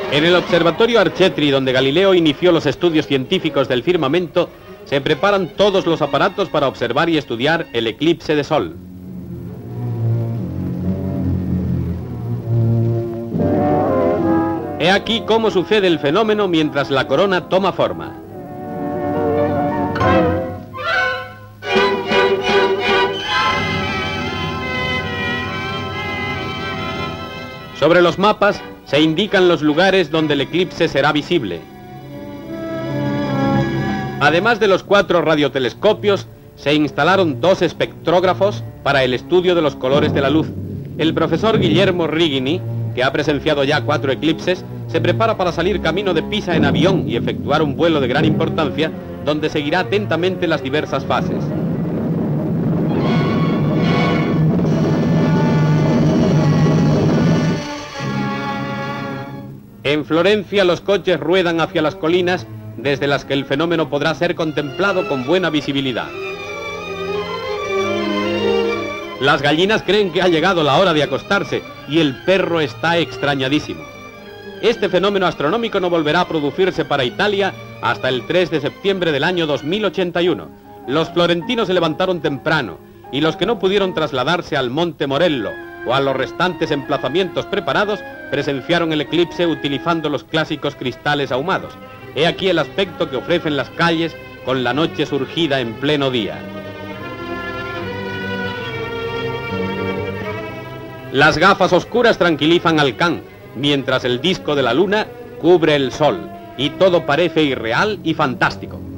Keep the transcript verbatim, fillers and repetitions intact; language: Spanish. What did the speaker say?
En el observatorio Archetri, donde Galileo inició los estudios científicos del firmamento, se preparan todos los aparatos para observar y estudiar el eclipse de Sol. He aquí cómo sucede el fenómeno mientras la corona toma forma. Sobre los mapas se indican los lugares donde el eclipse será visible. Además de los cuatro radiotelescopios, se instalaron dos espectrógrafos para el estudio de los colores de la luz. El profesor Guillermo Rigini, que ha presenciado ya cuatro eclipses, se prepara para salir camino de Pisa en avión y efectuar un vuelo de gran importancia, donde seguirá atentamente las diversas fases. En Florencia los coches ruedan hacia las colinas, desde las que el fenómeno podrá ser contemplado con buena visibilidad. Las gallinas creen que ha llegado la hora de acostarse y el perro está extrañadísimo. Este fenómeno astronómico no volverá a producirse para Italia hasta el tres de septiembre del año dos mil ochenta y uno. Los florentinos se levantaron temprano y los que no pudieron trasladarse al Monte Morello o a los restantes emplazamientos preparados presenciaron el eclipse utilizando los clásicos cristales ahumados. He aquí el aspecto que ofrecen las calles con la noche surgida en pleno día. Las gafas oscuras tranquilizan al can, mientras el disco de la luna cubre el sol, y todo parece irreal y fantástico.